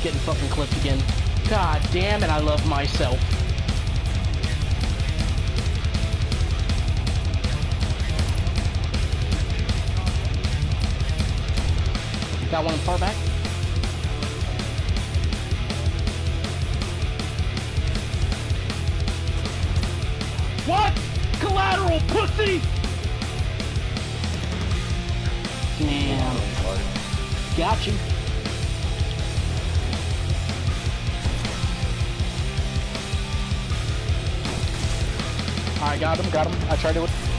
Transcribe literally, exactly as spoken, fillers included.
getting fucking clipped again. God damn it, I love myself. Got one far back. What? Collateral, pussy! Damn. Got you. I got him, got him. I tried to...